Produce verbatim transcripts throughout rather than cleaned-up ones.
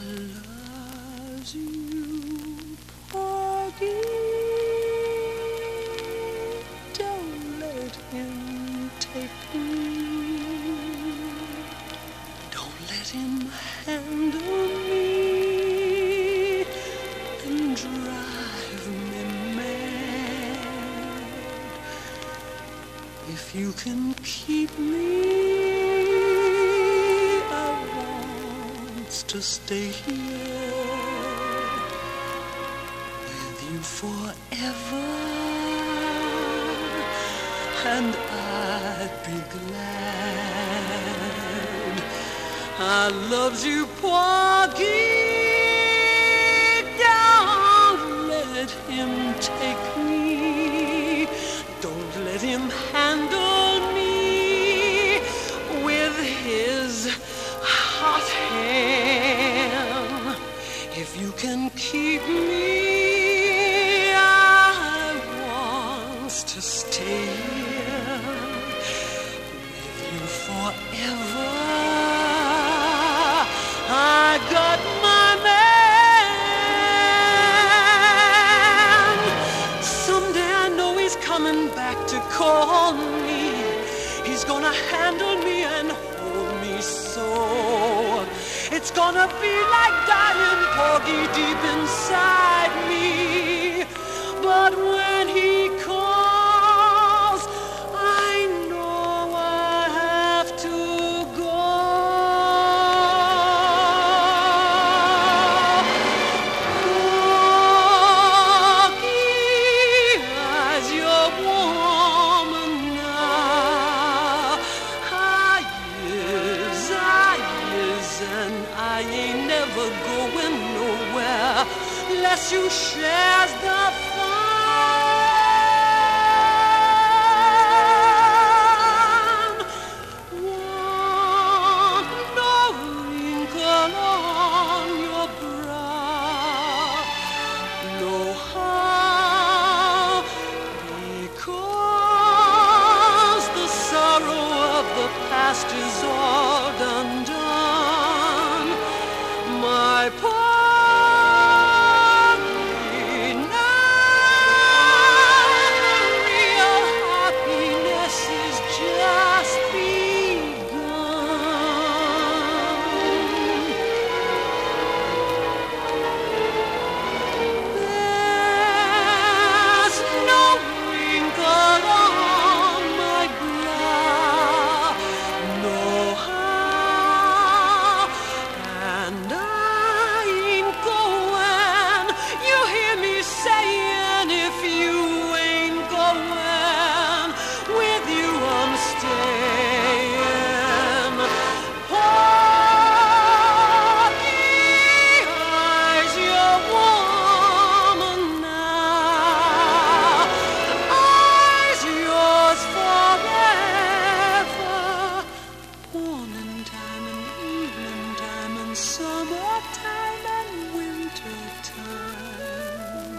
loves you, Porgy. Don't let him take me. Don't let him handle me and drive me mad. If you can keep me, to stay here with you forever, and I'd be glad. I loved you, Porgy. Don't let him take me. Don't let him handle me with his hot hand. If you can keep me, I want to stay here with you forever. I got my man. Someday I know he's coming back to call me. He's gonna handle me and hold me so. It's gonna be like dying, Porgy, deep inside me. But when he calls, I know I have to go. Porgy, as your woman now, I is, I is, and I ain't never going nowhere unless you shares the fun. Want no wrinkle on your brow, no how, because the sorrow of the past is all done done. My Porgy, now the real happiness is just begun. There's no wrinkle on my brow, no how, and I ain't going. You hear me saying, if you ain't going, with you I'm staying. Porgy, I's your woman now. I's yours forever. Morning time and evening time and summertime and winter time.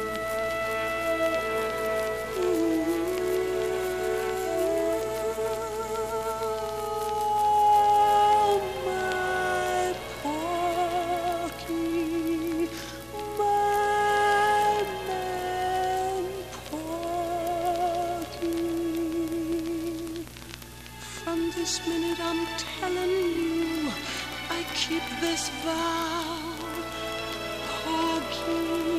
Oh, my Porgy, my man Porgy. From this minute I'm telling you, I keep this vow, Porgy.